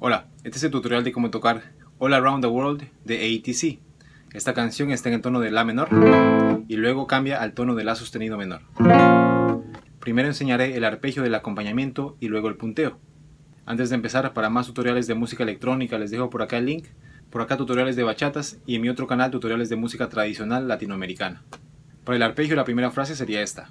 Hola, este es el tutorial de cómo tocar All Around the World de ATC. Esta canción está en el tono de La menor y luego cambia al tono de La sostenido menor. Primero enseñaré el arpegio del acompañamiento y luego el punteo. Antes de empezar, para más tutoriales de música electrónica les dejo por acá el link, por acá tutoriales de bachatas y en mi otro canal tutoriales de música tradicional latinoamericana. Para el arpegio la primera frase sería esta.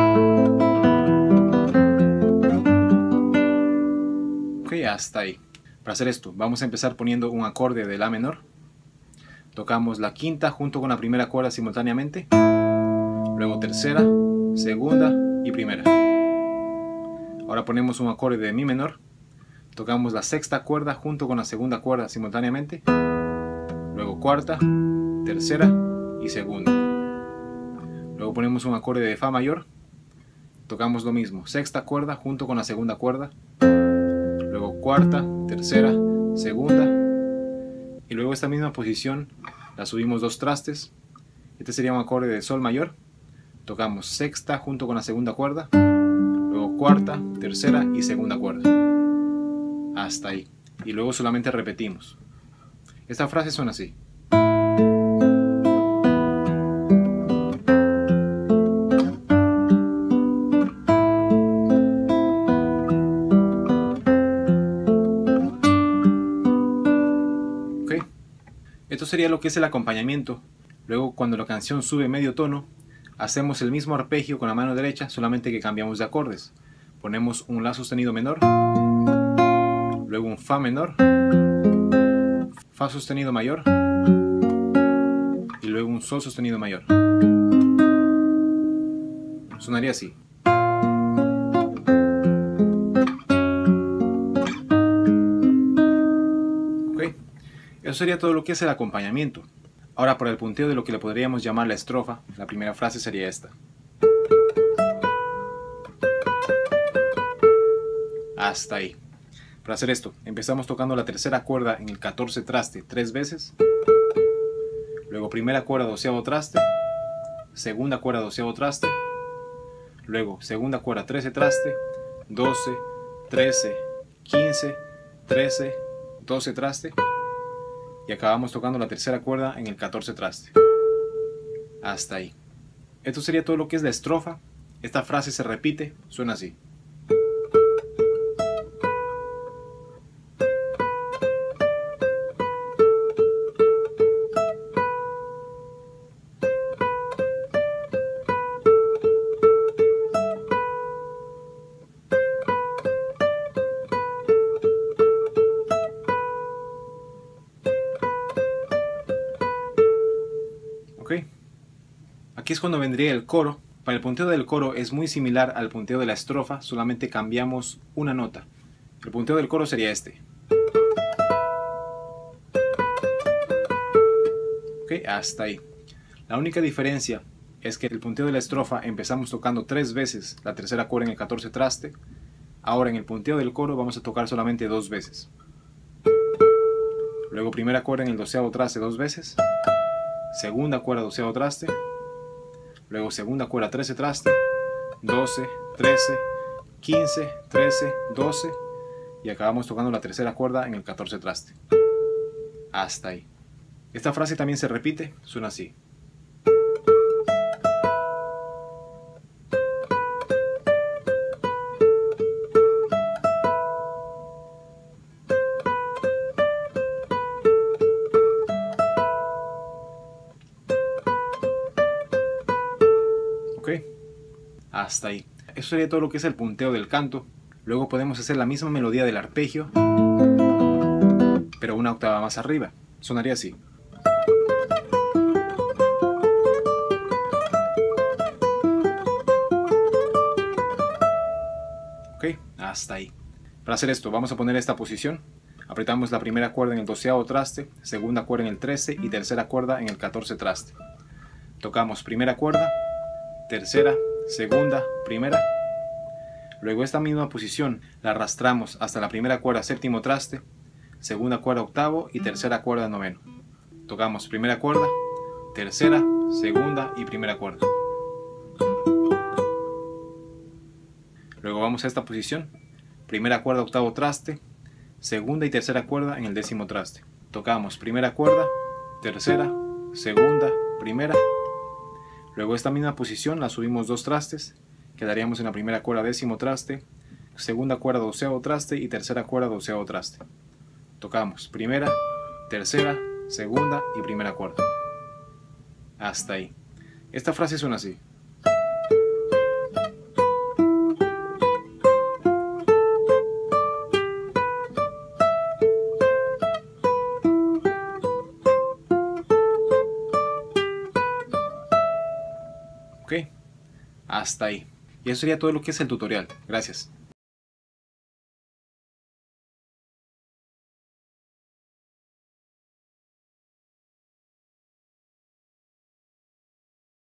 Ok, hasta ahí. Para hacer esto, vamos a empezar poniendo un acorde de La menor. Tocamos la quinta junto con la primera cuerda simultáneamente. Luego tercera, segunda y primera. Ahora ponemos un acorde de Mi menor. Tocamos la sexta cuerda junto con la segunda cuerda simultáneamente. Luego cuarta, tercera y segunda. Luego ponemos un acorde de Fa mayor. Tocamos lo mismo, sexta cuerda junto con la segunda cuerda. Luego cuarta, tercera, segunda. Y luego esta misma posición la subimos 2 trastes. Este sería un acorde de Sol mayor. Tocamos sexta junto con la segunda cuerda. Luego cuarta, tercera y segunda cuerda. Hasta ahí. Y luego solamente repetimos. Esta frase suena así. Ok. Esto sería lo que es el acompañamiento. Luego, cuando la canción sube medio tono, hacemos el mismo arpegio con la mano derecha, solamente que cambiamos de acordes. Ponemos un La sostenido menor, luego un Fa menor, Fa sostenido mayor y luego un Sol sostenido mayor. Sonaría así. Ok, eso sería todo lo que es el acompañamiento. Ahora para el punteo de lo que le podríamos llamar la estrofa, la primera frase sería esta. Hasta ahí. Para hacer esto, empezamos tocando la tercera cuerda en el 14 traste 3 veces. Luego primera cuerda 12avo traste. Segunda cuerda 12avo traste. Luego segunda cuerda 13 traste. 12, 13, 15, 13, 12 traste. Y acabamos tocando la tercera cuerda en el 14 traste. Hasta ahí. Esto sería todo lo que es la estrofa. Esta frase se repite, suena así. Ok. Aquí es cuando vendría el coro. Para el punteo del coro es muy similar al punteo de la estrofa, solamente cambiamos una nota. El punteo del coro sería este. Ok, hasta ahí. La única diferencia es que el punteo de la estrofa empezamos tocando 3 veces la tercera cuerda en el 14 traste. Ahora en el punteo del coro vamos a tocar solamente 2 veces. Luego primera cuerda en el 12avo traste 2 veces. Segunda cuerda 12avo traste. Luego segunda cuerda 13 traste. 12, 13, 15, 13, 12. Y acabamos tocando la tercera cuerda en el 14 traste. Hasta ahí. Esta frase también se repite, suena así. Ok, hasta ahí. Eso sería todo lo que es el punteo del canto. Luego podemos hacer la misma melodía del arpegio, pero una octava más arriba. Sonaría así. Ok, hasta ahí. Para hacer esto vamos a poner esta posición. Apretamos la primera cuerda en el 12avo traste, segunda cuerda en el 13 y tercera cuerda en el 14 traste. Tocamos primera cuerda, tercera, segunda, primera. Luego esta misma posición la arrastramos hasta la primera cuerda séptimo traste, segunda cuerda octavo y tercera cuerda noveno. Tocamos primera cuerda, tercera, segunda y primera cuerda. Luego vamos a esta posición, primera cuerda octavo traste, segunda y tercera cuerda en el 10º traste. Tocamos primera cuerda, tercera, segunda, primera. Luego esta misma posición la subimos 2 trastes, quedaríamos en la primera cuerda 10º traste, segunda cuerda 12º traste y tercera cuerda 12º traste. Tocamos primera, tercera, segunda y primera cuerda. Hasta ahí. Esta frase suena así. Ok, hasta ahí. Y eso sería todo lo que es el tutorial. Gracias.